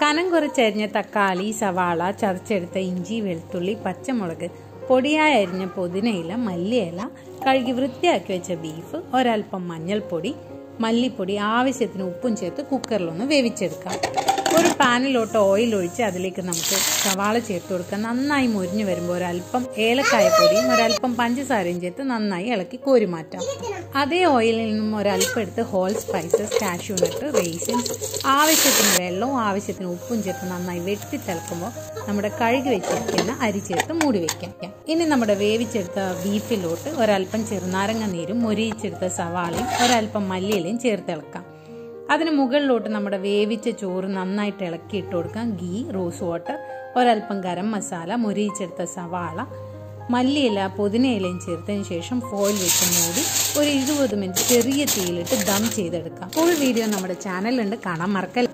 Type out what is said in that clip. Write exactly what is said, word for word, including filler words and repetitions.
കനം കുറച്ചരിഞ്ഞ തക്കാളി, സവാള, ചതച്ചെടുത്ത ഇഞ്ചി, വെളുത്തുള്ളി, പച്ചമുളക്, പൊടിയായി അരിഞ്ഞ പുതിനയില, മല്ലിയില, കഴുകി വൃത്തിയാക്കി വെച്ച ബീഫ്, ഒരൽപ്പം മഞ്ഞൾപ്പൊടി, മല്ലിപ്പൊടി, ആവശ്യത്തിന് ഉപ്പും ചേർത്ത് കുക്കറിലൊന്ന് വേവിച്ചെടുക്കാം. ഒരു പാനിലോട്ട് ഓയിൽ ഒഴിച്ച് അതിലേക്ക് നമുക്ക് സവാള ചേർത്ത് കൊടുക്കാം. നന്നായി മുരിഞ്ഞു വരുമ്പോൾ ഒരൽപ്പം ഏലക്കായ പൊടിയും ഒരൽപ്പം പഞ്ചസാരയും ചേർത്ത് നന്നായി ഇളക്കി കോരി മാറ്റാം. അതേ ഓയിലിൽ നിന്നും ഒരൽപ്പം എടുത്ത് whole spices, cashew nut, raisins, ആവശ്യത്തിന് വെള്ളവും ആവശ്യത്തിന് ഉപ്പും ചേർത്ത് നന്നായി വെട്ടി തിളക്കുമ്പോൾ നമ്മുടെ കഴുകി വെച്ചിരിക്കുന്ന അരി ചേർത്ത് മൂടി വെക്കാം. ഇനി നമ്മുടെ വേവിച്ചെടുത്ത ബീഫിലോട്ട് ഒരൽപ്പം ചെറുനാരങ്ങ നീരും മൊരിയിച്ചെടുത്ത സവാളയും ഒരൽപ്പം മല്ലിയിലയും ചേർത്തിളക്കാം. അതിന് മുകളിലോട്ട് നമ്മുടെ വേവിച്ച ചോറ് നന്നായിട്ട് ഇളക്കി ഇട്ട് കൊടുക്കാം. ഗീ, റോസ് വാട്ടർ, ഒരൽപ്പം ഗരം മസാല, മൊരിയിച്ചെടുത്ത സവാള, മല്ലിയില, പുതിനയിലയും ചേർത്തതിന് ശേഷം ഫോയിൽ വെച്ച് മൂടി ഒരു ഇരുപത് മിനിറ്റ് ചെറിയ തീയിലിട്ട് ദം ചെയ്തെടുക്കാം. ഫുൾ വീഡിയോ നമ്മുടെ ചാനലുണ്ട്, കാണാൻ മറക്കല്ല.